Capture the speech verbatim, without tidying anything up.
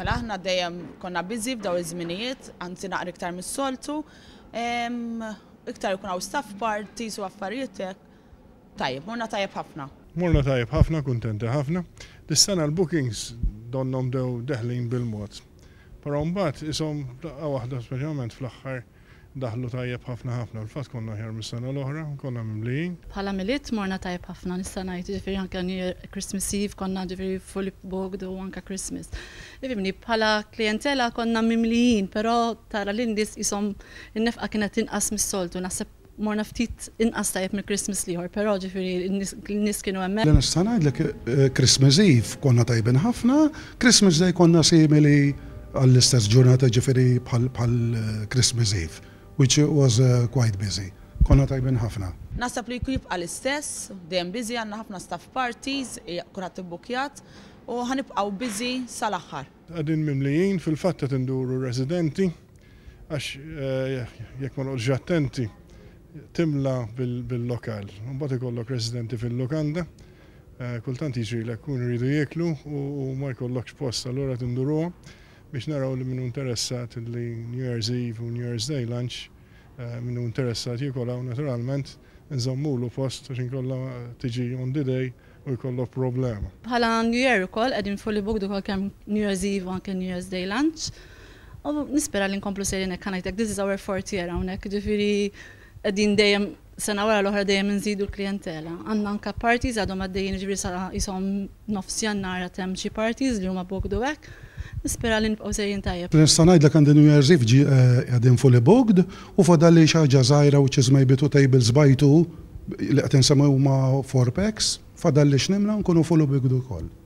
Mela aħna dejjem konna busy f'daw iż-żminijiet, anzi naqra iktar mis-soltu, iktar ikun hawn staff parties u affarijiet hekk. Tajjeb, morna tajjeb ħafna. Morna tajjeb ħafna, kuntenti ħafna. Dis-sena l-bookings donnom dew deħlin bil-mod. Però mbagħad ishom daqqa waħda speċjalment fl-aħħar daħlu tajjeb ħafna ħafna. L-fatt konna ħjar mis-sena l-oħra, konna mimlijin. Bħala miliet morna tajjeb ħafna nista' ngħid, ġifieri anke Christmas Eve konna ġifieri fully booked u anke Christmas. Ifhimni bħala klijentela konna mimlijin, però tara l-indis ishom in-nefqa kienet inqas mis-soltu, naħseb morna ftit inqas tajjeb mill-Christmas liħor, però ġifieri n-nies kienu hemmhekk. Nista' ngħidlek Christmas Eve konna tajbin ħafna, Christmas Day konna simili għall-istess ġurnata ġifieri bħal Christmas Eve, which was uh, quite busy. Konna tajbin ħafna. Nasab li jkun jibqa' l-istess, dejjem busy, għandna ħafna staff parties, kun qed tibbukjat u ħanibqgħu busy sal-aħħar. Qegħdin mimlijin fil-fatt qed induru residenti għax jekk ma noqgħodx attenti timla bil-lokal. Mbagħad ikollok residenti fil-lokanda, kultant jiġrilek kun iridu jieklu u ma jkollokx post, allura tinduruhom biex naraw li minnu interessat li New Year's Eve u New Year's Day lunch minnu interessat jikollaw naturalment nżammulu post għax inkolla tiġi on the day u jkollok problema. Bħala New Year ukoll qegħdin fully booked ukoll kemm New Year's Eve u anke New Year's Day lunch. U nispera li nkomplu sejrin hekk ngħidlek this is our fourth year hawnhekk, ġifieri qegħdin dejjem sena wara l-oħra dejjem inżidu l-klijentela. Għandna anke parties għadhom għaddejjin ġifieri sa ishom nofs Jannar għad hemm xi parties li huma booked hekk. Nispera li nibqgħu sejrin tajjeb. Nista' ngħidlek għandi New Year's Eve qegħdin fully booked u fadalli xi ħaġa żgħira which is maybe two tables by two li qed insemmu huma four packs, fadalli x'nimla nkunu fully booked ukoll.